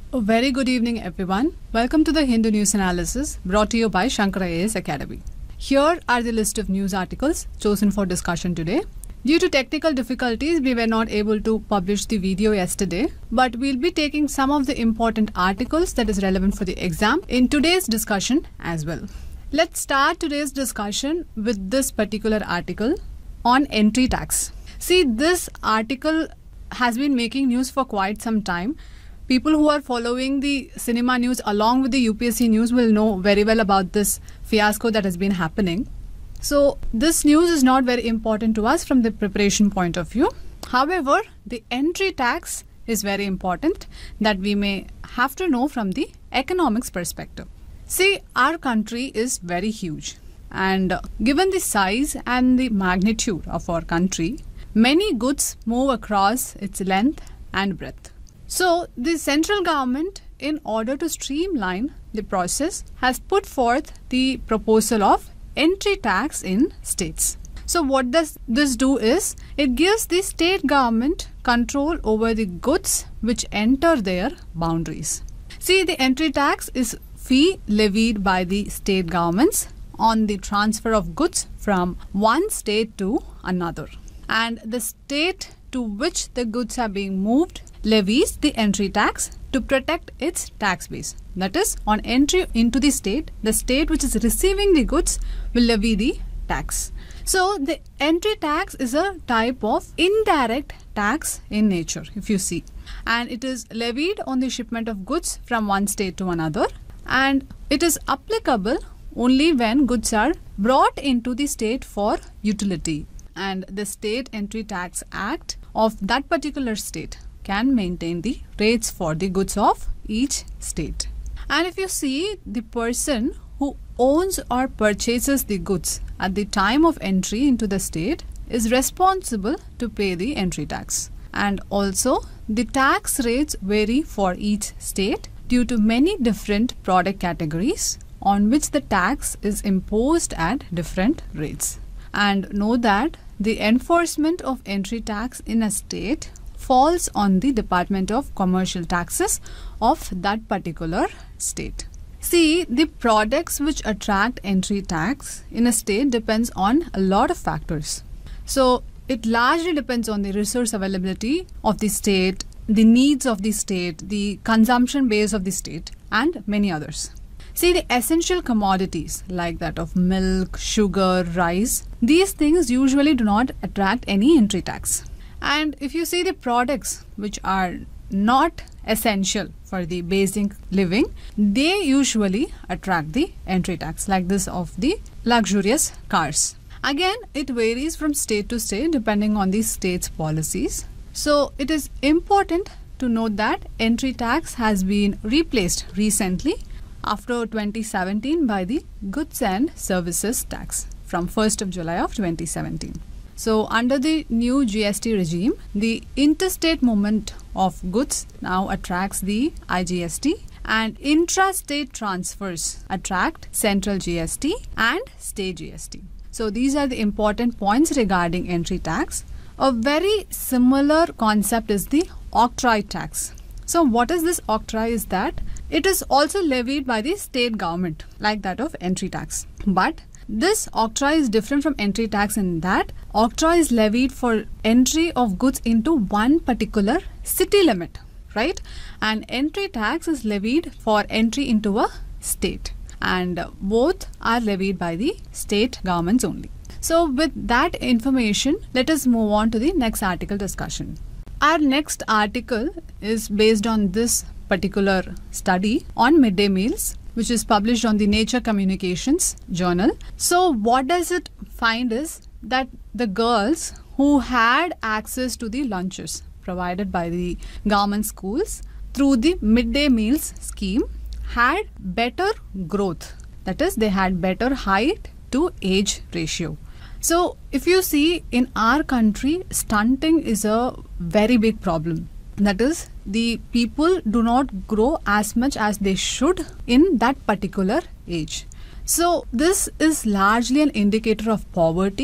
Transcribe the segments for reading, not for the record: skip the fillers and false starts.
A very good evening, everyone. Welcome to the Hindu News Analysis brought to you by Shankar IAS Academy. Here are the list of news articles chosen for discussion today. Due to technical difficulties, we were not able to publish the video yesterday, but we'll be taking some of the important articles that is relevant for the exam in today's discussion as well. Let's start today's discussion with this particular article on entry tax. See, this article has been making news for quite some time. People who are following the cinema news along with the UPSC news will know very well about this fiasco that has been happening. So this news is not very important to us from the preparation point of view. However, the entry tax is very important that we may have to know from the economics perspective. See, our country is very huge, and given the size and the magnitude of our country, many goods move across its length and breadth. So, the central government, in order to streamline the process, has put forth the proposal of entry tax in states. So, what does this do is, it gives the state government control over the goods which enter their boundaries. See, the entry tax is fee levied by the state governments on the transfer of goods from one state to another. And the state to which the goods are being moved levies the entry tax to protect its tax base. That is, on entry into the state which is receiving the goods will levy the tax. So, the entry tax is a type of indirect tax in nature, if you see. And it is levied on the shipment of goods from one state to another. And it is applicable only when goods are brought into the state for utility. And the State Entry Tax Act of that particular state can maintain the rates for the goods of each state. And if you see, the person who owns or purchases the goods at the time of entry into the state is responsible to pay the entry tax. And also, the tax rates vary for each state due to many different product categories on which the tax is imposed at different rates. And know that the enforcement of entry tax in a state falls on the Department of Commercial Taxes of that particular state. See, the products which attract entry tax in a state depends on a lot of factors. So, it largely depends on the resource availability of the state, the needs of the state, the consumption base of the state, and many others. See, the essential commodities like that of milk, sugar, rice, these things usually do not attract any entry tax. And if you see the products which are not essential for the basic living, they usually attract the entry tax, like this of the luxurious cars. Again, it varies from state to state depending on the state's policies. So, it is important to note that entry tax has been replaced recently after 2017 by the Goods and Services Tax from 1st of July of 2017. So, under the new GST regime, the interstate movement of goods now attracts the IGST, and intra-state transfers attract central GST and state GST. So, these are the important points regarding entry tax. A very similar concept is the octroi tax. So, what is this octroi is that it is also levied by the state government like that of entry tax. But this octroi is different from entry tax in that octroi is levied for entry of goods into one particular city limit, right? And entry tax is levied for entry into a state, and both are levied by the state governments only. So with that information, let us move on to the next article discussion. Our next article is based on this particular study on midday meals, which is published on the Nature Communications journal. So what does it find is that the girls who had access to the lunches provided by the government schools through the midday meals scheme had better growth. That is, they had better height to age ratio. So if you see, in our country, stunting is a very big problem. That is, the people do not grow as much as they should in that particular age. So this is largely an indicator of poverty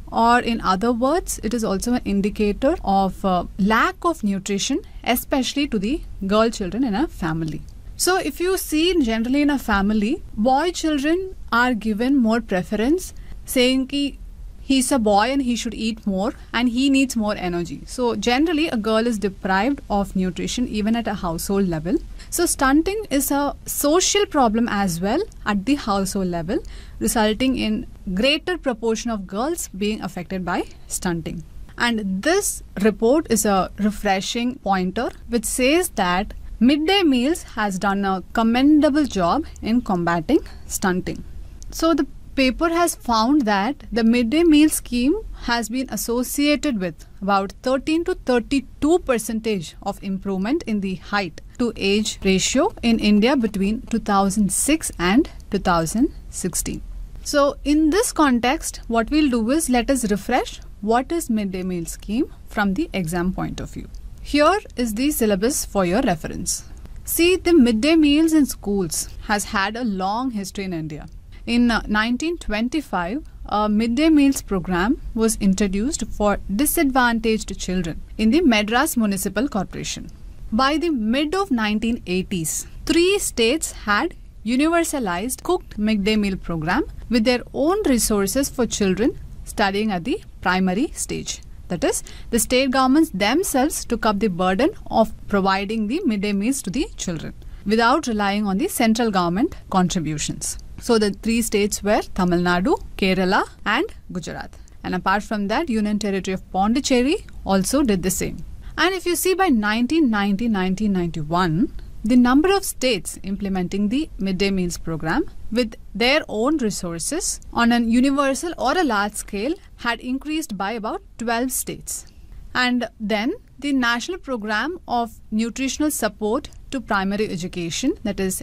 or in other words, it is also an indicator of lack of nutrition, especially to the girl children in a family. So if you see generally in a family, boy children are given more preference, saying ki he's a boy and he should eat more and he needs more energy. So generally a girl is deprived of nutrition even at a household level. So stunting is a social problem as well at the household level, resulting in greater proportion of girls being affected by stunting. And this report is a refreshing pointer which says that midday meals has done a commendable job in combating stunting. So the paper has found that the midday meal scheme has been associated with about 13 to 32% of improvement in the height to age ratio in India between 2006 and 2016. So in this context, what we'll do is let us refresh what is midday meal scheme from the exam point of view. Here is the syllabus for your reference. See, the midday meals in schools has had a long history in India. In 1925, a midday meals program was introduced for disadvantaged children in the Madras Municipal Corporation. By the mid of 1980s, 3 states had universalized cooked midday meal program with their own resources for children studying at the primary stage. That is, the state governments themselves took up the burden of providing the midday meals to the children without relying on the central government contributions. So the 3 states were Tamil Nadu, Kerala and Gujarat. And apart from that, Union Territory of Pondicherry also did the same. And if you see by 1990-1991, the number of states implementing the midday meals program with their own resources on a universal or a large scale had increased by about 12 states. And then the National Program of Nutritional Support to Primary Education, that is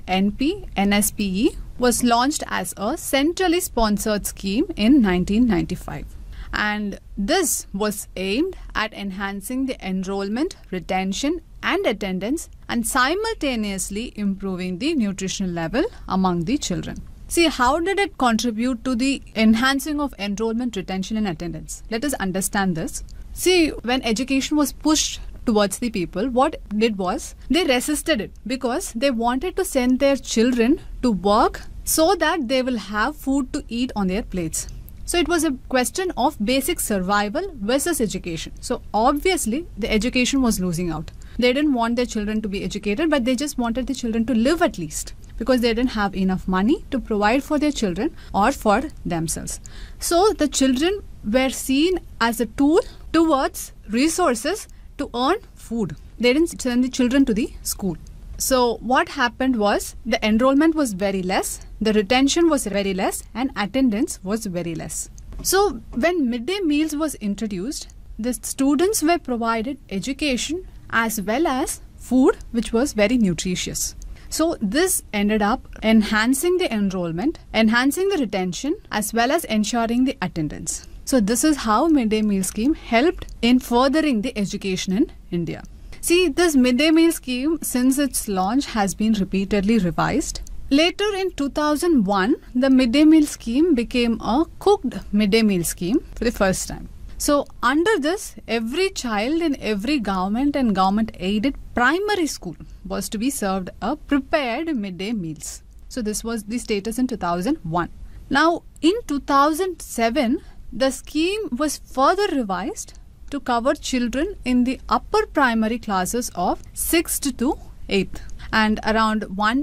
NSPE, was launched as a centrally sponsored scheme in 1995. And this was aimed at enhancing the enrollment, retention and attendance and simultaneously improving the nutritional level among the children. See, how did it contribute to the enhancing of enrollment, retention and attendance? Let us understand this. See, when education was pushed towards the people, what did was they resisted it because they wanted to send their children to work so that they will have food to eat on their plates. So it was a question of basic survival versus education. So obviously the education was losing out. They didn't want their children to be educated, but they just wanted the children to live at least, because they didn't have enough money to provide for their children or for themselves. So the children were seen as a tool towards resources to earn food. They didn't send the children to the school. So what happened was the enrollment was very less, the retention was very less and attendance was very less. So when midday meals was introduced, the students were provided education as well as food which was very nutritious. So this ended up enhancing the enrollment, enhancing the retention as well as ensuring the attendance. So this is how midday meal scheme helped in furthering the education in India. See, this midday meal scheme since its launch has been repeatedly revised. Later in 2001, the midday meal scheme became a cooked midday meal scheme for the first time. So under this, every child in every government and government aided primary school was to be served a prepared midday meals. So this was the status in 2001. Now in 2007, the scheme was further revised to cover children in the upper primary classes of 6th to 8th. And around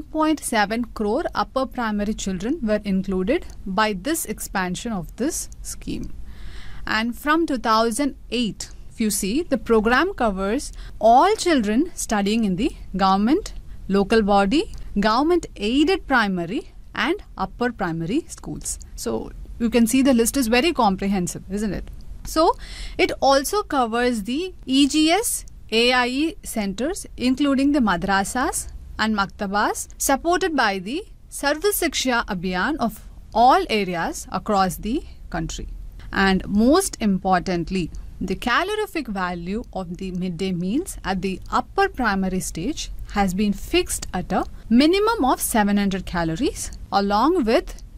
1.7 crore upper primary children were included by this expansion of this scheme. And from 2008, if you see, the program covers all children studying in the government, local body, government aided primary and upper primary schools. So you can see the list is very comprehensive, isn't it? So it also covers the EGS AIE centers, including the madrasas and maktabas, supported by the Sarva Shiksha Abhiyan of all areas across the country. And most importantly, the calorific value of the midday meals at the upper primary stage has been fixed at a minimum of 700 calories along with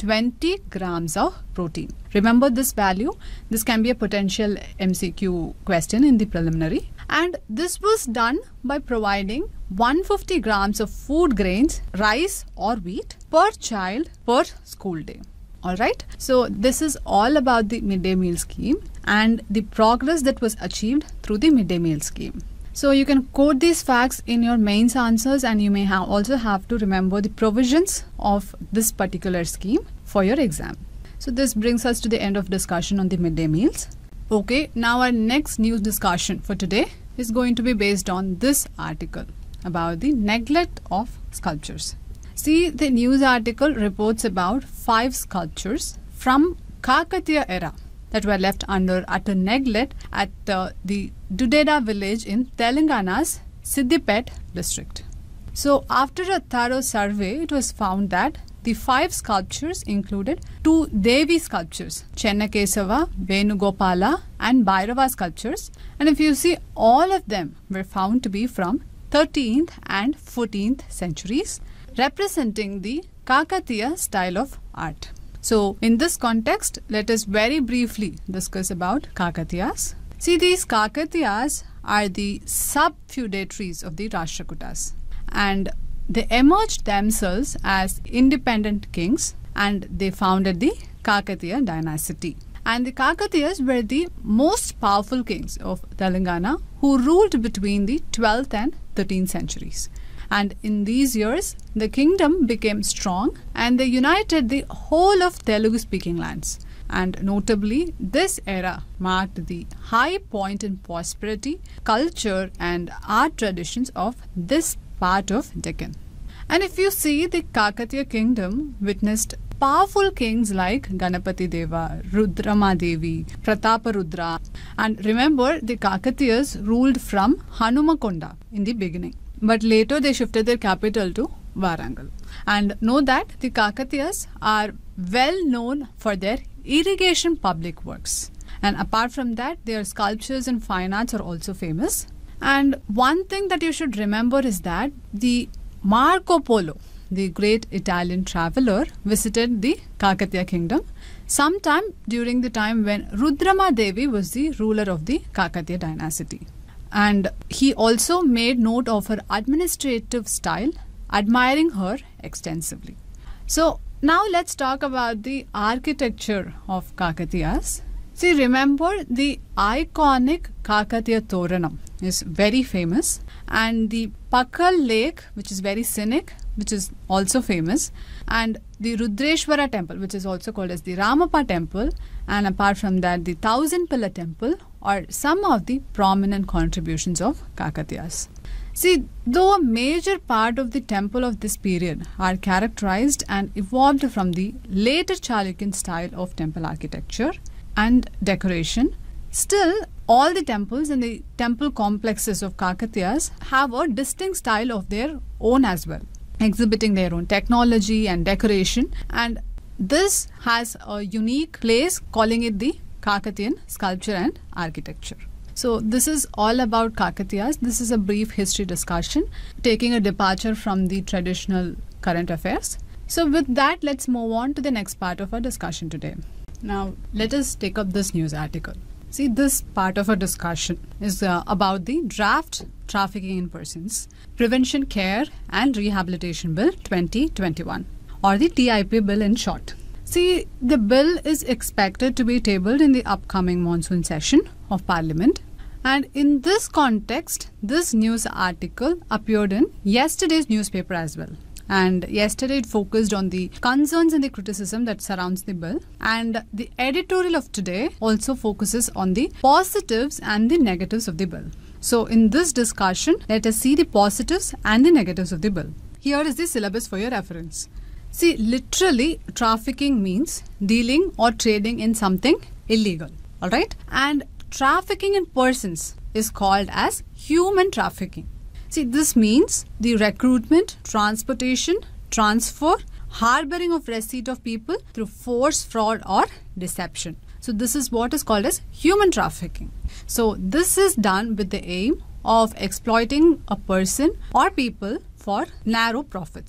20 grams of protein. Remember this value. This can be a potential MCQ question in the preliminary. And this was done by providing 150 grams of food grains, rice or wheat per child per school day. Alright, so this is all about the midday meal scheme and the progress that was achieved through the midday meal scheme. So you can quote these facts in your mains answers, and you may also have to remember the provisions of this particular scheme for your exam. So this brings us to the end of discussion on the midday meals. Okay, now our next news discussion for today is going to be based on this article about the neglect of sculptures. See, the news article reports about 5 sculptures from Kakatiya era that were left under utter neglect at the Dudeda village in Telangana's Siddipet district. So after a thorough survey, it was found that the 5 sculptures included 2 Devi sculptures, Chennakesava, Venugopala and Bhairava sculptures, and if you see, all of them were found to be from 13th and 14th centuries, representing the Kakatiya style of art. So in this context, let us very briefly discuss about Kakatiyas. See, these Kakatiyas are the sub-feudatories of the Rashtrakutas, and they emerged themselves as independent kings, and they founded the Kakatiya dynasty. And the Kakatiyas were the most powerful kings of Telangana who ruled between the 12th and 13th centuries. And in these years, the kingdom became strong and they united the whole of Telugu-speaking lands. And notably, this era marked the high point in prosperity, culture and art traditions of this part of Deccan. And if you see, the Kakatiya kingdom witnessed powerful kings like Ganapati Deva, Rudrama Devi, Prataparudra. And remember, the Kakatiyas ruled from Hanumakonda in the beginning. But later they shifted their capital to Warangal. And know that the Kakatiyas are well known for their irrigation public works. And apart from that, their sculptures and fine arts are also famous. And one thing that you should remember is that the Marco Polo, the great Italian traveler, visited the Kakatiya kingdom sometime during the time when Rudrama Devi was the ruler of the Kakatiya dynasty. And he also made note of her administrative style, admiring her extensively. So now let's talk about the architecture of Kakatiyas. See, remember, the iconic Kakatiya Toranam is very famous, and the Pakkal Lake, which is very scenic, which is also famous, and the Rudreshwara temple, which is also called as the Ramappa temple, and apart from that, the Thousand Pillar temple are some of the prominent contributions of Kakatiyas. See, though a major part of the temple of this period are characterized and evolved from the later Chalukyan style of temple architecture and decoration, still all the temples and the temple complexes of Kakatiyas have a distinct style of their own as well, exhibiting their own technology and decoration, and this has a unique place, calling it the Kakatiyan sculpture and architecture. So this is all about Kakatiyas. This is a brief history discussion, taking a departure from the traditional current affairs. So with that, let's move on to the next part of our discussion today. Now, let us take up this news article. See, this part of our discussion is about the Draft Trafficking in Persons Prevention, Care and Rehabilitation Bill 2021, or the TIP bill in short. See, the bill is expected to be tabled in the upcoming monsoon session of Parliament. And in this context, this news article appeared in yesterday's newspaper as well. And yesterday it focused on the concerns and the criticism that surrounds the bill. And the editorial of today also focuses on the positives and the negatives of the bill. So in this discussion, let us see the positives and the negatives of the bill. Here is the syllabus for your reference. See, literally, trafficking means dealing or trading in something illegal. Alright? And trafficking in persons is called as human trafficking. See, this means the recruitment, transportation, transfer, harboring of receipt of people through force, fraud or deception. So this is what is called as human trafficking. So this is done with the aim of exploiting a person or people for narrow profits.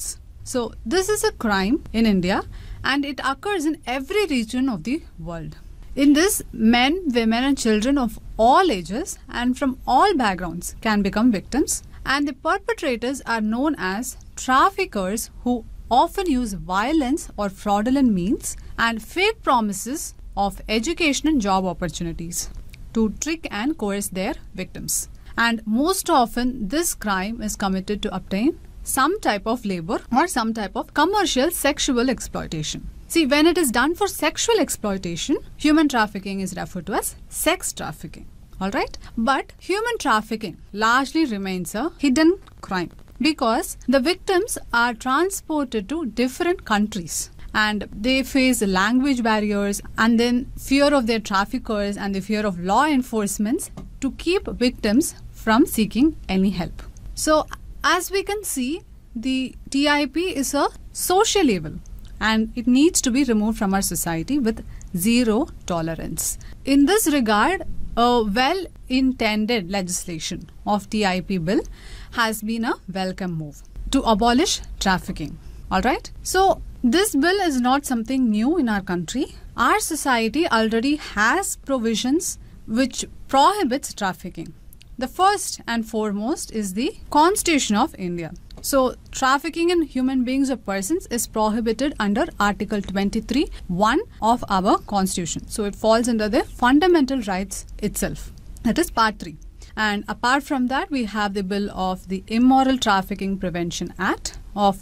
So this is a crime in India and it occurs in every region of the world. In this, men, women and children of all ages and from all backgrounds can become victims, and the perpetrators are known as traffickers who often use violence or fraudulent means and fake promises of education and job opportunities to trick and coerce their victims. And most often this crime is committed to obtain some type of labor or some type of commercial sexual exploitation. See, when it is done for sexual exploitation, human trafficking is referred to as sex trafficking. Alright? But human trafficking largely remains a hidden crime because the victims are transported to different countries and they face language barriers and then fear of their traffickers and the fear of law enforcement to keep victims from seeking any help. So, as we can see, the TIP is a social evil and it needs to be removed from our society with zero tolerance. In this regard, a well-intended legislation of TIP bill has been a welcome move to abolish trafficking. Alright? So, this bill is not something new in our country. Our society already has provisions which prohibits trafficking. The first and foremost is the Constitution of India. So, trafficking in human beings or persons is prohibited under Article 23(1) of our Constitution. So, it falls under the fundamental rights itself. That is Part 3. And apart from that, we have the bill of the Immoral Trafficking Prevention Act of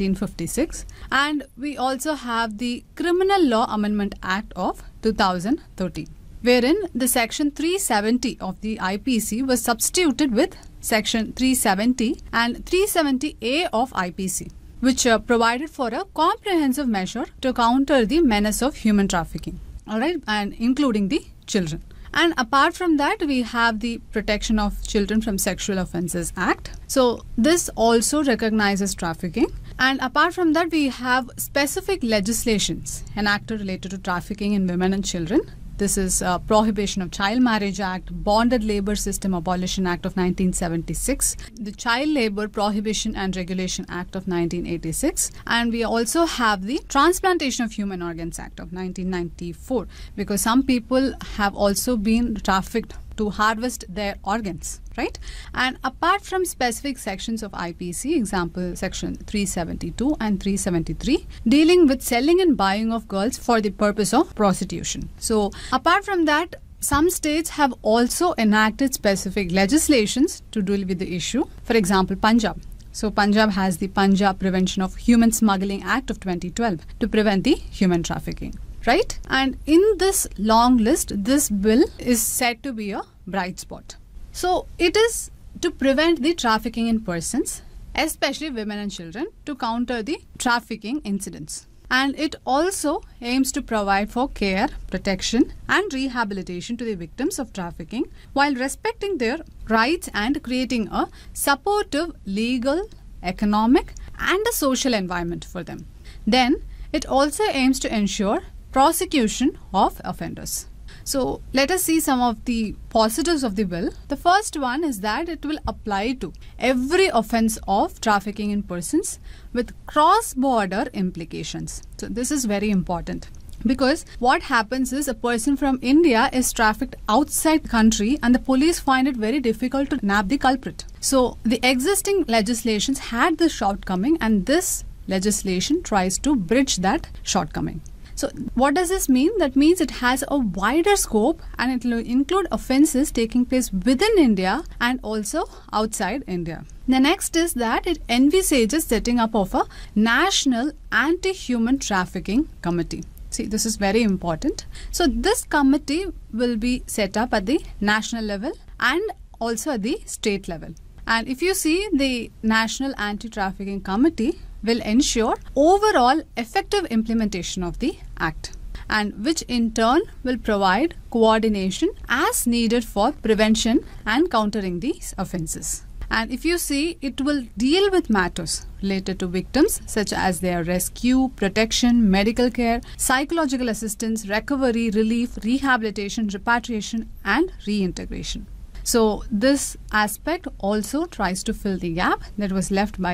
1956. And we also have the Criminal Law Amendment Act of 2013. Wherein the section 370 of the IPC was substituted with section 370 and 370A of IPC, which provided for a comprehensive measure to counter the menace of human trafficking, alright, and including the children. And apart from that, we have the Protection of Children from Sexual Offences Act. So this also recognizes trafficking. And apart from that, we have specific legislations enacted related to trafficking in women and children. This is Prohibition of Child Marriage Act, Bonded Labour System Abolition Act of 1976, the Child Labour Prohibition and Regulation Act of 1986, and we also have the Transplantation of Human Organs Act of 1994, because some people have also been trafficked to harvest their organs, right? And apart from specific sections of IPC, example section 372 and 373, dealing with selling and buying of girls for the purpose of prostitution. So apart from that, some states have also enacted specific legislations to deal with the issue. For example, Punjab. So Punjab has the Punjab Prevention of Human Smuggling Act of 2012 to prevent the human trafficking. Right? And in this long list, this bill is said to be a bright spot. So it is to prevent the trafficking in persons, especially women and children, to counter the trafficking incidents. And it also aims to provide for care, protection and rehabilitation to the victims of trafficking while respecting their rights and creating a supportive legal, economic and a social environment for them. Then it also aims to ensure prosecution of offenders. So let us see some of the positives of the bill. The first one is that it will apply to every offence of trafficking in persons with cross-border implications. So this is very important because what happens is a person from India is trafficked outside the country and the police find it very difficult to nab the culprit. So the existing legislations had this shortcoming and this legislation tries to bridge that shortcoming. So what does this mean? That means it has a wider scope and it will include offences taking place within India and also outside India. The next is that it envisages setting up of a National Anti-Human Trafficking Committee. See, this is very important. So this committee will be set up at the national level and also at the state level. And if you see, the National Anti-Trafficking Committee will ensure overall effective implementation of the Act, and which in turn will provide coordination as needed for prevention and countering these offences. And if you see, it will deal with matters related to victims such as their rescue, protection, medical care, psychological assistance, recovery, relief, rehabilitation, repatriation and reintegration. So this aspect also tries to fill the gap that was left by the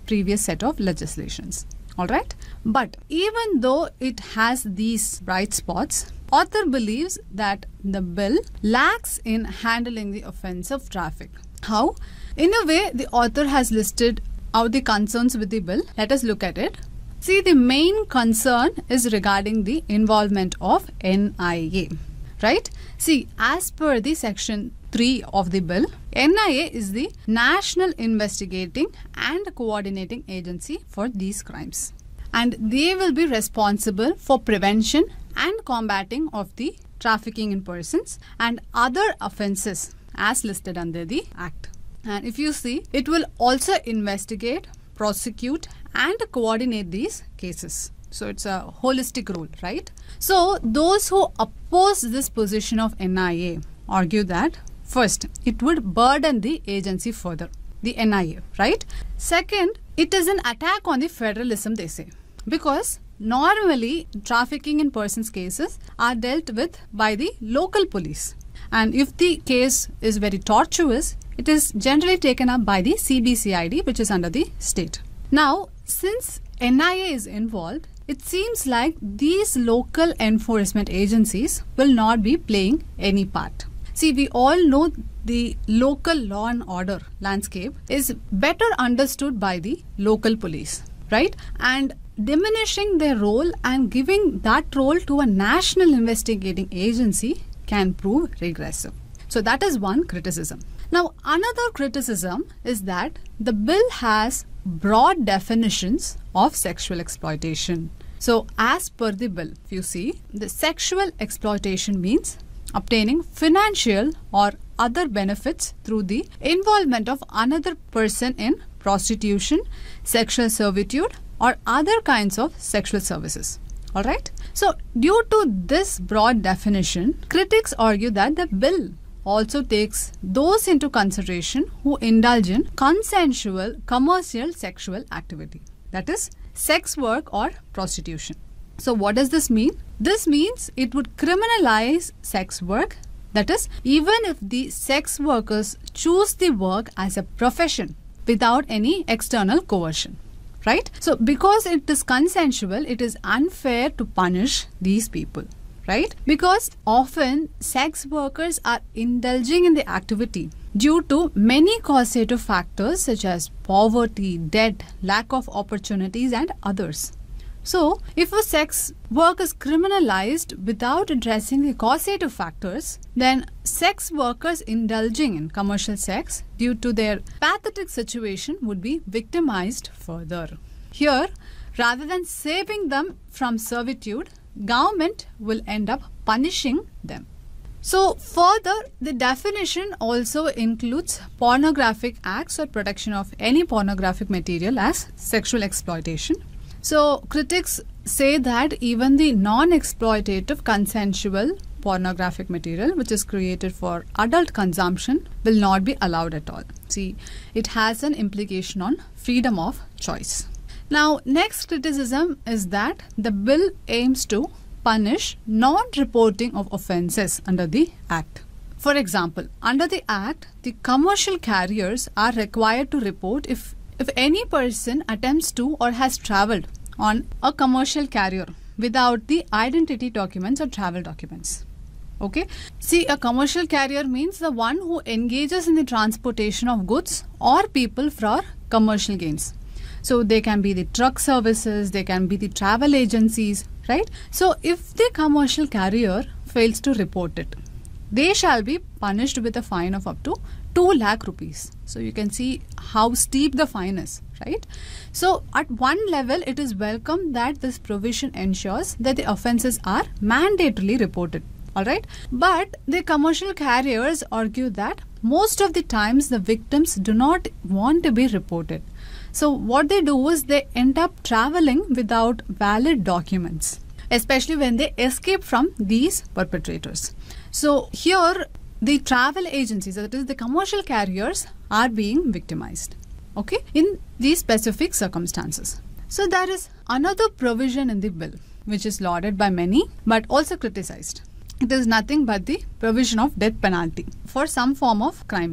previous set of legislations. Alright? But even though it has these bright spots, author believes that the bill lacks in handling the offence of traffic. How? In a way, the author has listed out the concerns with the bill. Let us look at it. See, the main concern is regarding the involvement of NIA. Right? See, as per the section 3 of the bill, NIA is the National Investigating and Coordinating Agency for these crimes. And they will be responsible for prevention and combating of the trafficking in persons and other offences as listed under the Act. And if you see, it will also investigate, prosecute and coordinate these cases. So it's a holistic role, right? So those who oppose this position of NIA argue that first, it would burden the agency further, the NIA, right? Second, it is an attack on the federalism, they say, because normally trafficking in persons cases are dealt with by the local police. And if the case is very tortuous, it is generally taken up by the CBCID, which is under the state. Now, since NIA is involved, it seems like these local enforcement agencies will not be playing any part. See, we all know the local law and order landscape is better understood by the local police, right? And diminishing their role and giving that role to a national investigating agency can prove regressive. So that is one criticism. Now, another criticism is that the bill has broad definitions of sexual exploitation. So, as per the bill, if you see, the sexual exploitation means obtaining financial or other benefits through the involvement of another person in prostitution, sexual servitude, or other kinds of sexual services. Alright? So, due to this broad definition, critics argue that the bill also takes those into consideration who indulge in consensual commercial sexual activity. That is, sex work or prostitution. So what does this mean? This means it would criminalize sex work. That is, even if the sex workers choose the work as a profession without any external coercion. Right? So because it is consensual, it is unfair to punish these people. Right? Because often sex workers are indulging in the activity due to many causative factors such as poverty, debt, lack of opportunities and others. So, if a sex work is criminalized without addressing the causative factors, then sex workers indulging in commercial sex due to their pathetic situation would be victimized further. Here, rather than saving them from servitude, government will end up punishing them. So further, the definition also includes pornographic acts or production of any pornographic material as sexual exploitation. So critics say that even the non-exploitative consensual pornographic material which is created for adult consumption will not be allowed at all. See, it has an implication on freedom of choice. Now, next criticism is that the bill aims to punish non-reporting of offences under the Act. For example, under the Act, the commercial carriers are required to report if any person attempts to or has travelled on a commercial carrier without the identity documents or travel documents. Okay. See, a commercial carrier means the one who engages in the transportation of goods or people for commercial gains. So they can be the truck services, they can be the travel agencies, right? So if the commercial carrier fails to report it, they shall be punished with a fine of up to 2 lakh rupees. So you can see how steep the fine is, right? So at one level, it is welcome that this provision ensures that the offences are mandatorily reported. Alright, but the commercial carriers argue that most of the times the victims do not want to be reported. So what they do is they end up traveling without valid documents, especially when they escape from these perpetrators. So here the travel agencies, that is the commercial carriers, are being victimized, okay, in these specific circumstances. So there is another provision in the bill which is lauded by many but also criticized. It is nothing but the provision of death penalty for some form of crimes.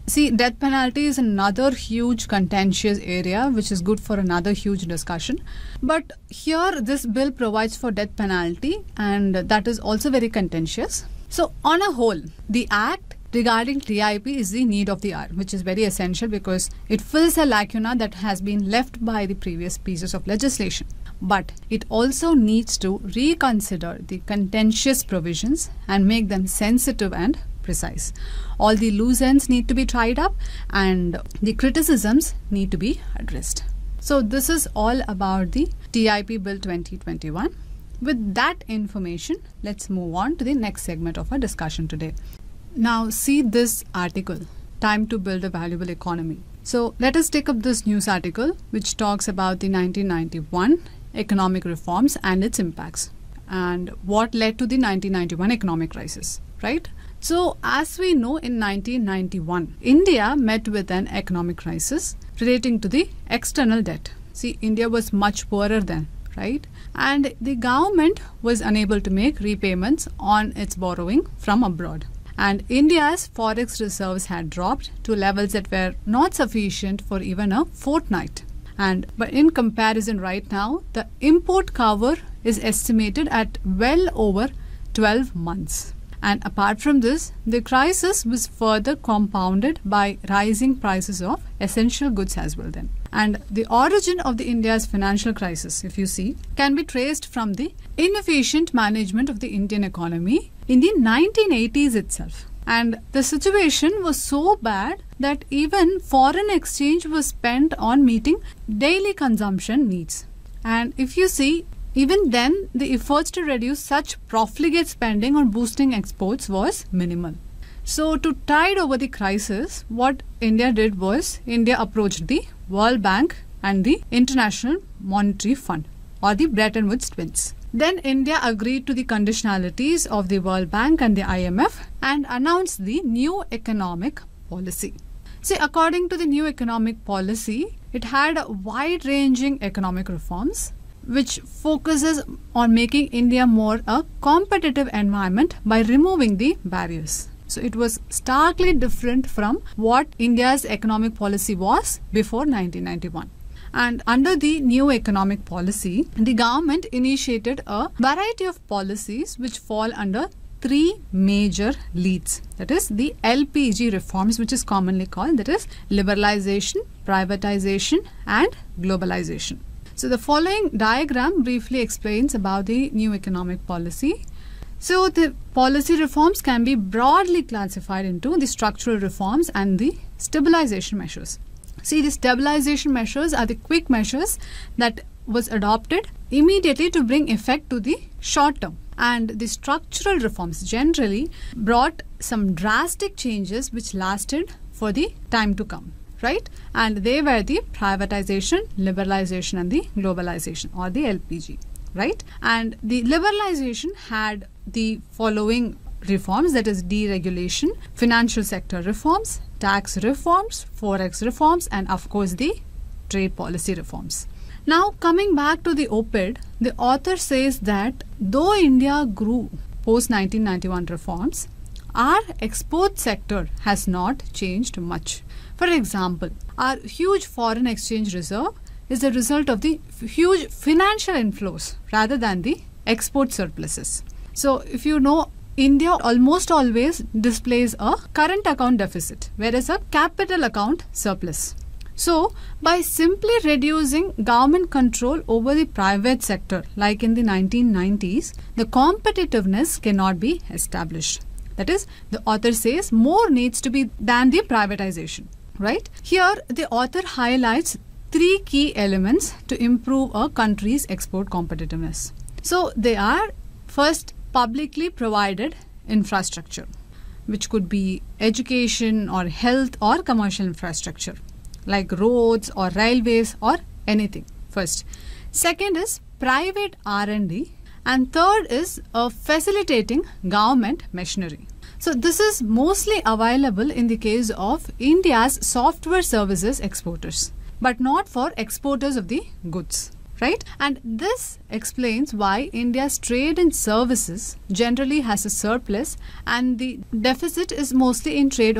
see, death penalty is another huge contentious area which is good for another huge discussion. But here this bill provides for death penalty, and that is also very contentious. So on a whole, the act regarding TIP is the need of the hour, which is very essential because it fills a lacuna that has been left by the previous pieces of legislation. But it also needs to reconsider the contentious provisions and make them sensitive and precise. All the loose ends need to be tied up and the criticisms need to be addressed. So this is all about the TIP Bill 2021. With that information, let's move on to the next segment of our discussion today. Now see this article, Time to Build a Valuable Economy. So let us take up this news article which talks about the 1991 economic reforms and its impacts and what led to the 1991 economic crisis, right? So as we know, in 1991, India met with an economic crisis relating to the external debt. See, India was much poorer then, right? And the government was unable to make repayments on its borrowing from abroad. And India's forex reserves had dropped to levels that were not sufficient for even a fortnight. But in comparison right now, the import cover is estimated at well over 12 months. And apart from this, the crisis was further compounded by rising prices of essential goods as well then. And the origin of the India's financial crisis, if you see, can be traced from the inefficient management of the Indian economy in the 1980s itself. And the situation was so bad that even foreign exchange was spent on meeting daily consumption needs. And if you see, even then, the efforts to reduce such profligate spending on boosting exports was minimal. So to tide over the crisis, what India did was, India approached the World Bank and the International Monetary Fund, or the Bretton Woods twins. Then India agreed to the conditionalities of the World Bank and the IMF and announced the new economic policy. See, according to the new economic policy, it had wide-ranging economic reforms which focuses on making India more a competitive environment by removing the barriers. So it was starkly different from what India's economic policy was before 1991. And under the new economic policy, the government initiated a variety of policies which fall under three major leads. That is the LPG reforms, which is commonly called, that is liberalization, privatization and globalization. So the following diagram briefly explains about the new economic policy. So the policy reforms can be broadly classified into the structural reforms and the stabilization measures. See, the stabilization measures are the quick measures that was adopted immediately to bring effect to the short term. And the structural reforms generally brought some drastic changes which lasted for the time to come, right? And they were the privatization, liberalization and the globalization, or the LPG, right? And the liberalization had the following reforms, that is deregulation, financial sector reforms, tax reforms, forex reforms and of course the trade policy reforms. Now coming back to the op-ed, the author says that though India grew post 1991 reforms, our export sector has not changed much. For example, our huge foreign exchange reserve is the result of the huge financial inflows rather than the export surpluses. So if you know, India almost always displays a current account deficit, whereas a capital account surplus. So by simply reducing government control over the private sector, like in the 1990s, the competitiveness cannot be established. That is, the author says more needs to be than the privatization, right? Here the author highlights three key elements to improve a country's export competitiveness. So they are, first, publicly provided infrastructure, which could be education or health or commercial infrastructure like roads or railways or anything, first. Second is private R&D, and third is facilitating government machinery. So this is mostly available in the case of India's software services exporters, but not for exporters of the goods. Right? And this explains why India's trade and services generally has a surplus and the deficit is mostly in trade of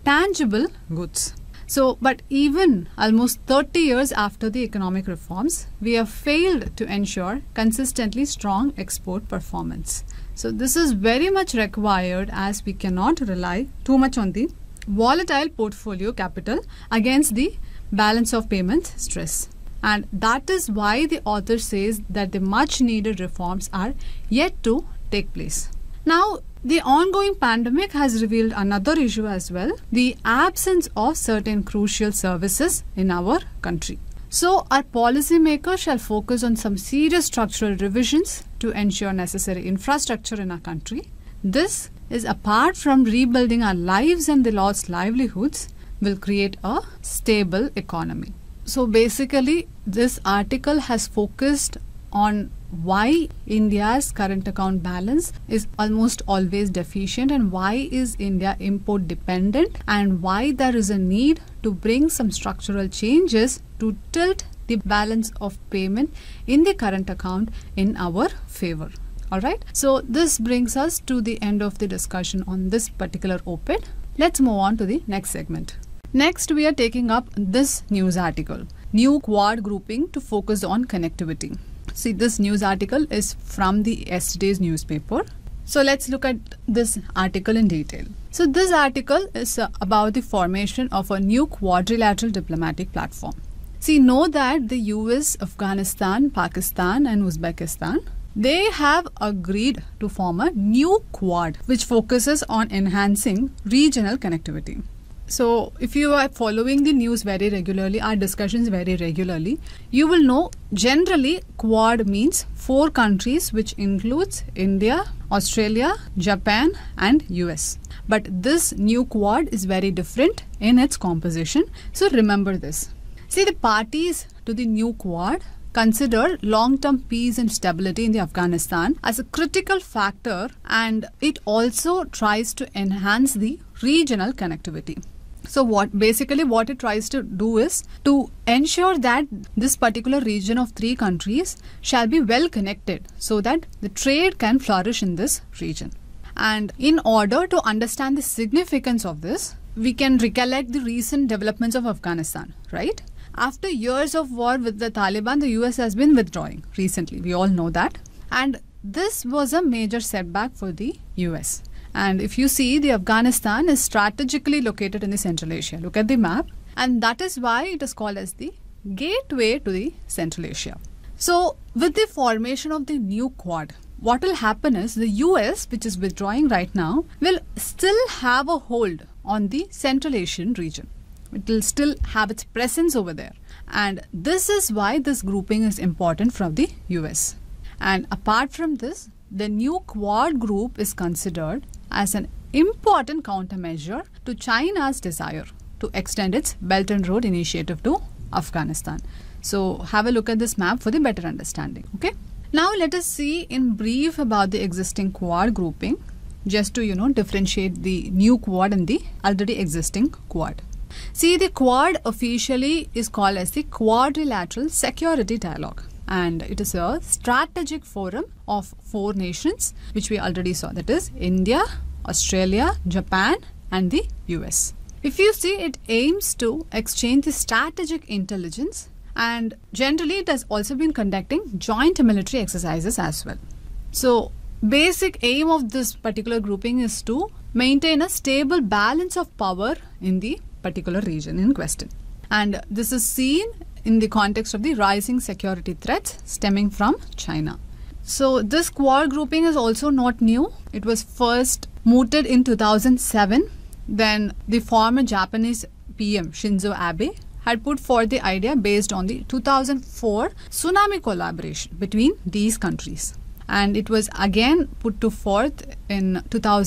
tangible goods. So, but even almost 30 years after the economic reforms, we have failed to ensure consistently strong export performance. So, this is very much required as we cannot rely too much on the volatile portfolio capital against the balance of payments stress. And that is why the author says that the much needed reforms are yet to take place. Now, the ongoing pandemic has revealed another issue as well, the absence of certain crucial services in our country. So, our policymakers shall focus on some serious structural revisions to ensure necessary infrastructure in our country. This is apart from rebuilding our lives and the lost livelihoods, will create a stable economy. So, basically, this article has focused on why India's current account balance is almost always deficient and why is India import dependent and why there is a need to bring some structural changes to tilt the balance of payment in the current account in our favor. Alright, so this brings us to the end of the discussion on this particular op-ed. Let's move on to the next segment. Next, we are taking up this news article, New Quad Grouping to Focus on Connectivity. See, this news article is from the yesterday's newspaper. So let's look at this article in detail. So this article is about the formation of a new quadrilateral diplomatic platform. See, know that the US, Afghanistan, Pakistan and Uzbekistan, they have agreed to form a new quad which focuses on enhancing regional connectivity. So, if you are following the news very regularly, our discussions very regularly, you will know generally Quad means 4 countries which includes India, Australia, Japan and US. But this new Quad is very different in its composition. So, remember this. See, the parties to the new Quad consider long-term peace and stability in the Afghanistan as a critical factor, and it also tries to enhance the regional connectivity. So what it tries to do is to ensure that this particular region of 3 countries shall be well connected so that the trade can flourish in this region. And in order to understand the significance of this, we can recollect the recent developments of Afghanistan, right? After years of war with the Taliban, the US has been withdrawing recently. We all know that. And this was a major setback for the US. And if you see, the Afghanistan is strategically located in the Central Asia. Look at the map. And that is why it is called as the gateway to the Central Asia. So, with the formation of the new Quad, what will happen is the US, which is withdrawing right now, will still have a hold on the Central Asian region. It will still have its presence over there. And this is why this grouping is important from the US. And apart from this, the new Quad group is considered as an important countermeasure to China's desire to extend its Belt and Road Initiative to Afghanistan. So have a look at this map for the better understanding. Okay. Now let us see in brief about the existing Quad grouping, just to differentiate the new Quad and the already existing Quad. See, the Quad officially is called as the Quadrilateral Security Dialogue. And it is a strategic forum of 4 nations, which we already saw. That is India, Australia, Japan and the US. If you see, it aims to exchange the strategic intelligence, and generally it has also been conducting joint military exercises as well. So, basic aim of this particular grouping is to maintain a stable balance of power in the particular region in question. And this is seen in the context of the rising security threats stemming from China. So this Quad grouping is also not new. It was first mooted in 2007. Then the former Japanese PM Shinzo Abe had put forth the idea based on the 2004 tsunami collaboration between these countries. And it was again put to forth in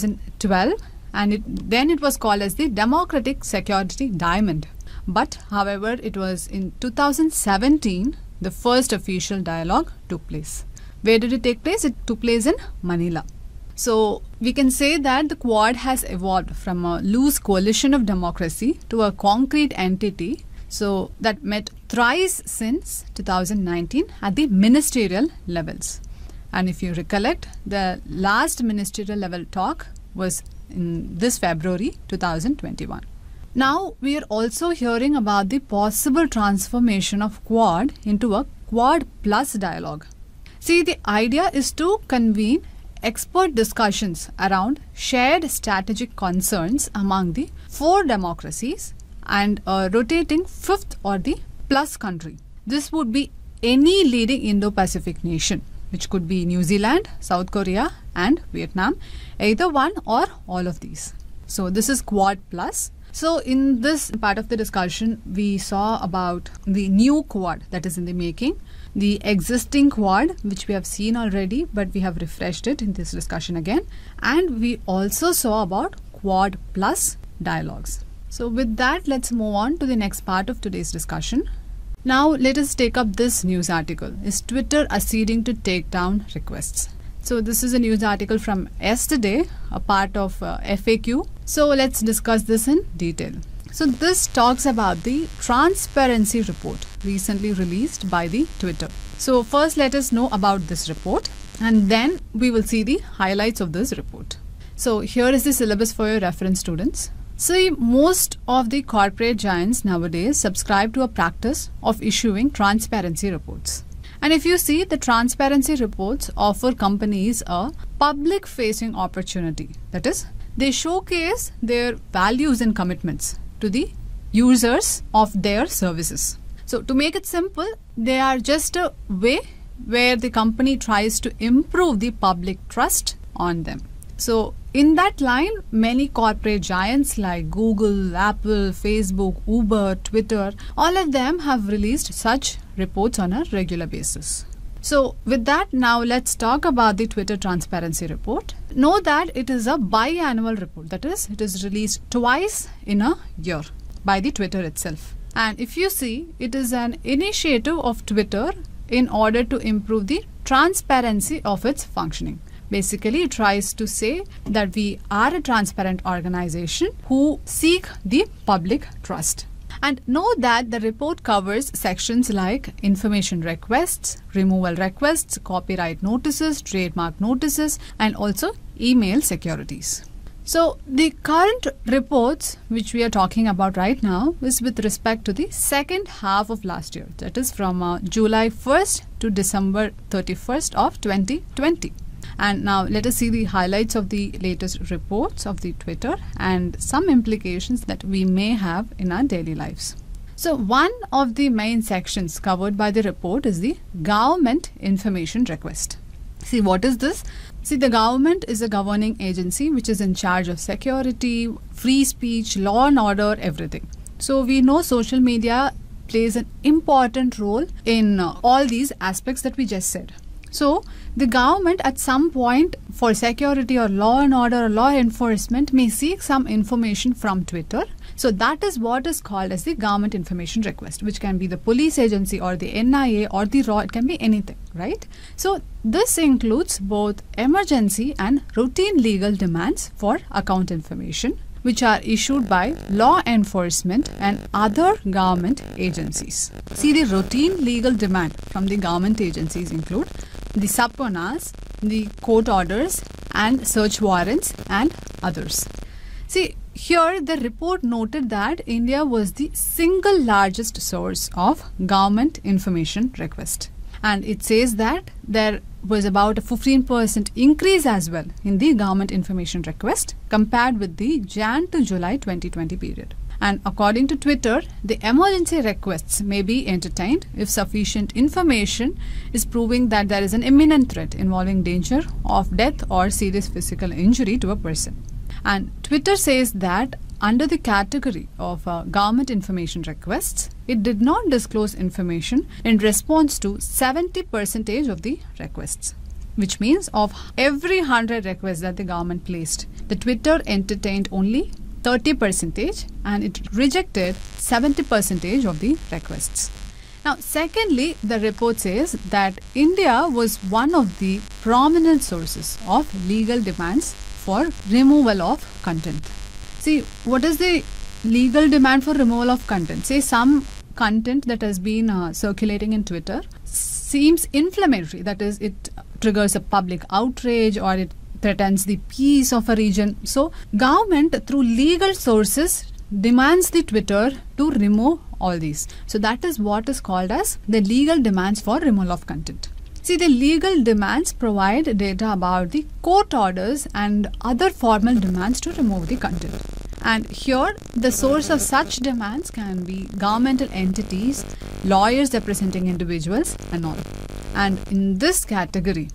2012, and then it was called as the Democratic Security Diamond. But however, it was in 2017 the first official dialogue took place. Where did it take place? It took place in Manila. So we can say that the Quad has evolved from a loose coalition of democracy to a concrete entity, so that met thrice since 2019 at the ministerial levels. And if you recollect, the last ministerial level talk was in this February 2021. Now we are also hearing about the possible transformation of Quad into a Quad Plus dialogue. See, the idea is to convene expert discussions around shared strategic concerns among the 4 democracies and a rotating 5th or the plus country. This would be any leading Indo-Pacific nation, which could be New Zealand, South Korea and Vietnam, either one or all of these. So this is Quad Plus. So in this part of the discussion, we saw about the new Quad that is in the making, the existing Quad which we have seen already, but we have refreshed it in this discussion again, and we also saw about Quad Plus dialogues. So with that, let's move on to the next part of today's discussion. Now let us take up this news article. Is Twitter acceding to take down requests? So this is a news article from yesterday, a part of FAQ. So let's discuss this in detail. So this talks about the transparency report recently released by the Twitter. So first let us know about this report and then we will see the highlights of this report. So here is the syllabus for your reference, students. See, most of the corporate giants nowadays subscribe to a practice of issuing transparency reports. And if you see, the transparency reports offer companies a public-facing opportunity. That is, they showcase their values and commitments to the users of their services. So to make it simple, they are just a way where the company tries to improve the public trust on them. So in that line, many corporate giants like Google, Apple, Facebook, Uber, Twitter, all of them have released such reports on a regular basis. So with that, now let's talk about the Twitter transparency report. Know that it is a biannual report. That is, it is released twice in a year by the Twitter itself. And if you see, it is an initiative of Twitter in order to improve the transparency of its functioning. Basically, it tries to say that we are a transparent organization who seek the public trust. And know that the report covers sections like information requests, removal requests, copyright notices, trademark notices, and also email securities. So the current reports which we are talking about right now is with respect to the second half of last year. That is from July 1st to December 31st of 2020. And now let us see the highlights of the latest reports of the Twitter and some implications that we may have in our daily lives. So one of the main sections covered by the report is the government information request. See, what is this? See, the government is a governing agency which is in charge of security, free speech, law and order, everything. So we know social media plays an important role in all these aspects that we just said. So the government at some point for security or law and order or law enforcement may seek some information from Twitter. So that is what is called as the government information request, which can be the police agency or the NIA or the RAW, it can be anything, right? So this includes both emergency and routine legal demands for account information, which are issued by law enforcement and other government agencies. See, the routine legal demand from the government agencies include the subpoenas, the court orders and search warrants and others. See, here the report noted that India was the single largest source of government information request. And it says that there was about a 15% increase as well in the government information request compared with the Jan to July 2020 period. And according to Twitter, the emergency requests may be entertained if sufficient information is proving that there is an imminent threat involving danger of death or serious physical injury to a person. And Twitter says that under the category of government information requests, it did not disclose information in response to 70% of the requests, which means of every 100 requests that the government placed, the Twitter entertained only 30% and it rejected 70% of the requests. Now, secondly, the report says that India was one of the prominent sources of legal demands for removal of content. See, what is the legal demand for removal of content? Say some content that has been circulating in Twitter seems inflammatory, that is, it triggers a public outrage or it threatens the peace of a region. So government through legal sources demands the Twitter to remove all these. So that is what is called as the legal demands for removal of content. See, the legal demands provide data about the court orders and other formal demands to remove the content. And here, the source of such demands can be governmental entities, lawyers representing individuals and all. And in this category,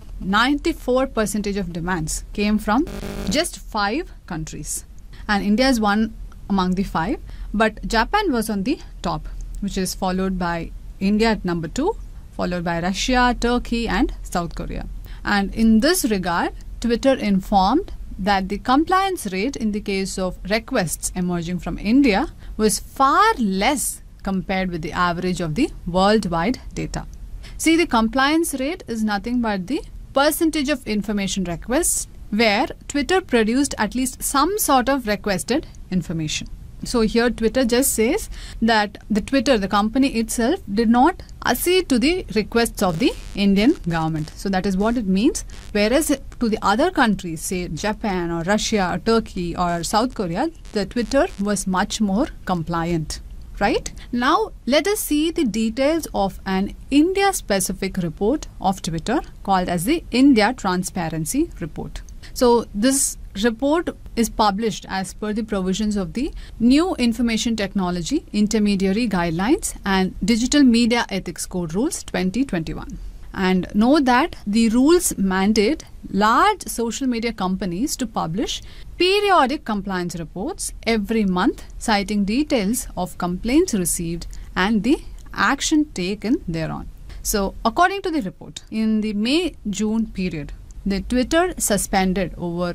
94% of demands came from just 5 countries. And India is one among the 5, but Japan was on the top, which is followed by India at number 2, followed by Russia, Turkey and South Korea. And in this regard, Twitter informed that the compliance rate in the case of requests emerging from India was far less compared with the average of the worldwide data. See, the compliance rate is nothing but the percentage of information requests where Twitter produced at least some sort of requested information. So here Twitter just says that the company itself did not accede to the requests of the Indian government. So that is what it means. Whereas to the other countries, say Japan or Russia or Turkey or South Korea, the Twitter was much more compliant. Right? Now let us see the details of an India-specific report of Twitter called as the India Transparency Report. So this report is published as per the provisions of the New Information Technology Intermediary Guidelines and Digital Media Ethics Code Rules 2021. And know that the rules mandate large social media companies to publish periodic compliance reports every month citing details of complaints received and the action taken thereon. So according to the report, in the May-June period, the Twitter suspended over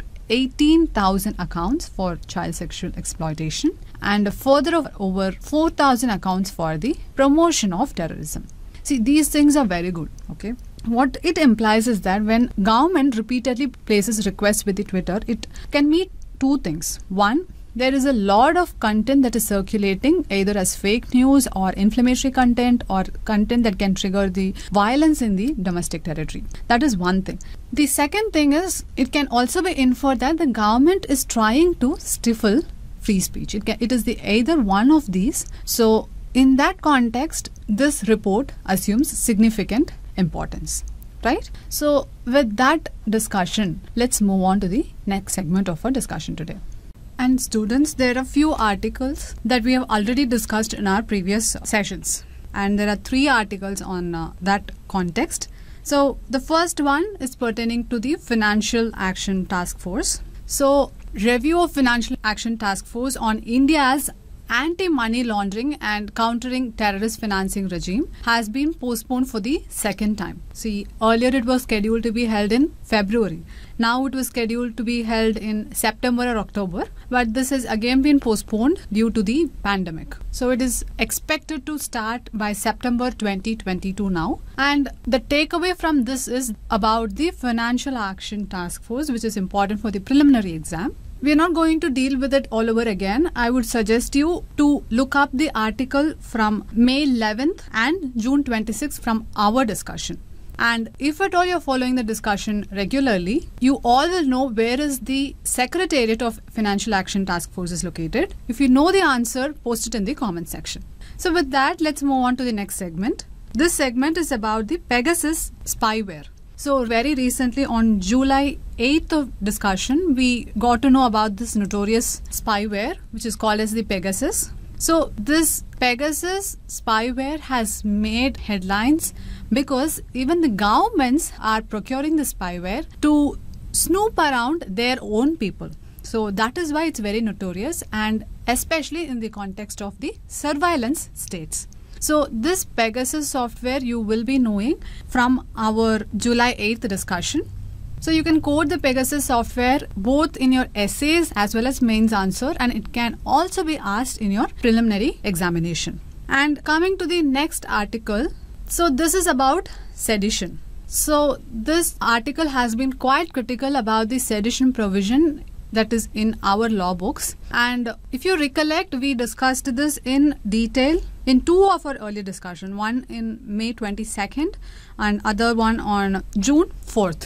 18,000 accounts for child sexual exploitation and further over 4,000 accounts for the promotion of terrorism. See, these things are very good, okay? What it implies is that when government repeatedly places requests with the Twitter, it can mean 2 things. One, there is a lot of content that is circulating either as fake news or inflammatory content or content that can trigger the violence in the domestic territory. That is one thing. The second thing is it can also be inferred that the government is trying to stifle free speech. It is either one of these. So in that context, this report assumes significant importance. Right? So with that discussion, let's move on to the next segment of our discussion today. And students, there are few articles that we have already discussed in our previous sessions. And there are 3 articles on that context. So the first one is pertaining to the Financial Action Task Force. So review of Financial Action Task Force on India's anti-money laundering and countering terrorist financing regime has been postponed for the second time. See, earlier it was scheduled to be held in February. Now it was scheduled to be held in September or October, but this has again been postponed due to the pandemic. So it is expected to start by September 2022 now. And the takeaway from this is about the Financial Action Task Force, which is important for the preliminary exam. We are not going to deal with it all over again. I would suggest you to look up the article from May 11th and June 26th from our discussion. And if at all you're following the discussion regularly, you all will know where is the Secretariat of Financial Action Task Force is located. If you know the answer, post it in the comment section. So with that, let's move on to the next segment. This segment is about the Pegasus spyware. So very recently on July 8th of discussion, we got to know about this notorious spyware, which is called as the Pegasus. So this Pegasus spyware has made headlines because even the governments are procuring the spyware to snoop around their own people. So that is why it's very notorious, and especially in the context of the surveillance states. So this Pegasus software you will be knowing from our July 8th discussion. So you can code the Pegasus software both in your essays as well as mains answer, and it can also be asked in your preliminary examination. And coming to the next article, so this is about sedition. So this article has been quite critical about the sedition provision that is in our law books. And if you recollect, we discussed this in detail in 2 of our earlier discussion, one in May 22nd and other one on June 4th.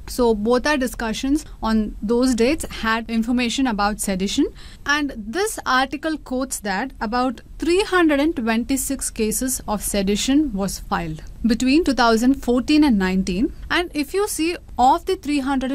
So both our discussions on those dates had information about sedition, and this article quotes that about 326 cases of sedition was filed between 2014 and 19, and if you see, of the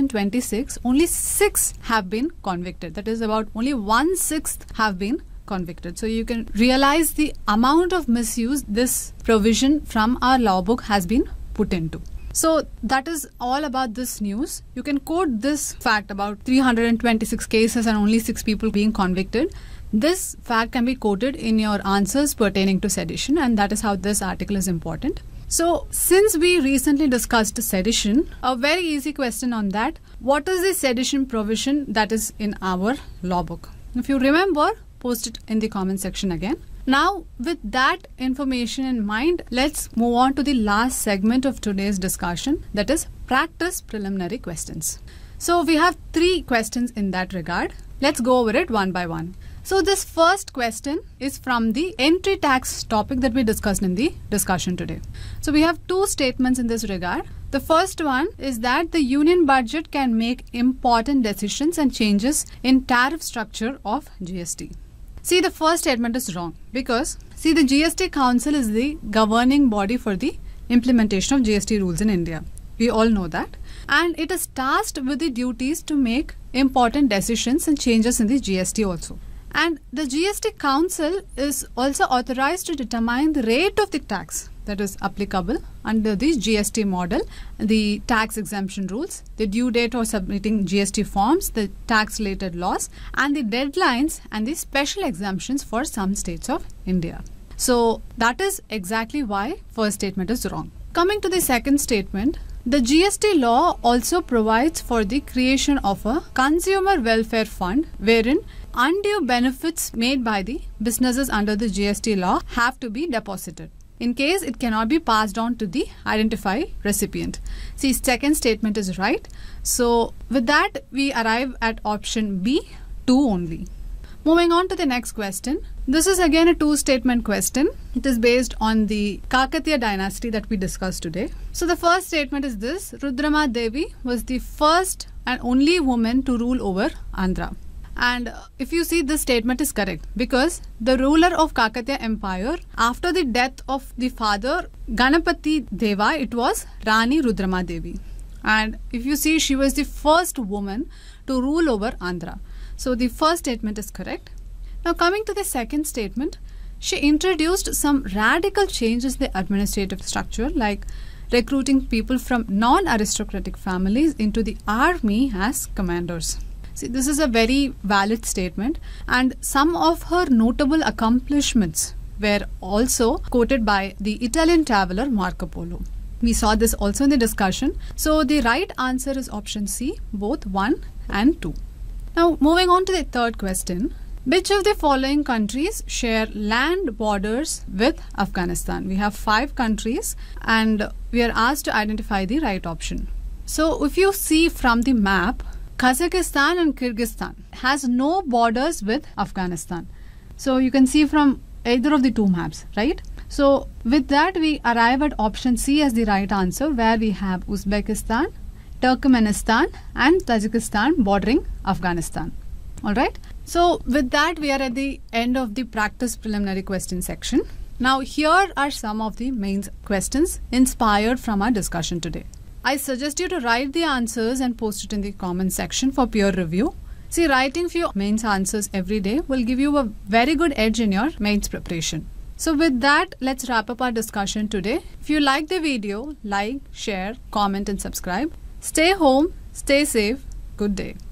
326, only 6 have been convicted. That is, about only 1/6 have been convicted. So you can realize the amount of misuse this provision from our law book has been put into. So that is all about this news. You can quote this fact about 326 cases and only 6 people being convicted. This fact can be quoted in your answers pertaining to sedition, and that is how this article is important. So since we recently discussed sedition, a very easy question on that: what is the sedition provision that is in our law book? If you remember, post it in the comment section again. Now, with that information in mind, let's move on to the last segment of today's discussion, that is practice preliminary questions. So we have 3 questions in that regard. Let's go over it one by one. So this first question is from the entry tax topic that we discussed in the discussion today. So we have 2 statements in this regard. The first one is that the union budget can make important decisions and changes in tariff structure of GST. See, the first statement is wrong because, see, the GST Council is the governing body for the implementation of GST rules in India. We all know that. And it is tasked with the duties to make important decisions and changes in the GST also. And the GST Council is also authorized to determine the rate of the tax that is applicable under the GST model, the tax exemption rules, the due date for submitting GST forms, the tax-related laws, and the deadlines and the special exemptions for some states of India. So that is exactly why first statement is wrong. Coming to the second statement, the GST law also provides for the creation of a consumer welfare fund wherein undue benefits made by the businesses under the GST law have to be deposited in case it cannot be passed on to the identified recipient. See, second statement is right. So with that, we arrive at option B, 2 only. Moving on to the next question. This is again a 2-statement question. It is based on the Kakatiya dynasty that we discussed today. So the first statement is this: Rudrama Devi was the first and only woman to rule over Andhra. And if you see, this statement is correct because the ruler of Kakatiya Empire, after the death of the father Ganapati Deva, it was Rani Rudrama Devi. And if you see, she was the first woman to rule over Andhra. So the first statement is correct. Now coming to the second statement, she introduced some radical changes in the administrative structure, like recruiting people from non-aristocratic families into the army as commanders. See, this is a very valid statement, and some of her notable accomplishments were also quoted by the Italian traveler Marco Polo. We saw this also in the discussion. So the right answer is option C, both 1 and 2. Now moving on to the third question. Which of the following countries share land borders with Afghanistan? We have 5 countries and we are asked to identify the right option. So if you see from the map, Kazakhstan and Kyrgyzstan has no borders with Afghanistan. So you can see from either of the 2 maps, right? So with that, we arrive at option C as the right answer, where we have Uzbekistan, Turkmenistan and Tajikistan bordering Afghanistan. Alright. So with that, we are at the end of the practice preliminary question section. Now here are some of the main questions inspired from our discussion today. I suggest you to write the answers and post it in the comment section for peer review. See, writing few mains answers every day will give you a very good edge in your mains preparation. So with that, let's wrap up our discussion today. If you like the video, like, share, comment and subscribe. Stay home, stay safe. Good day.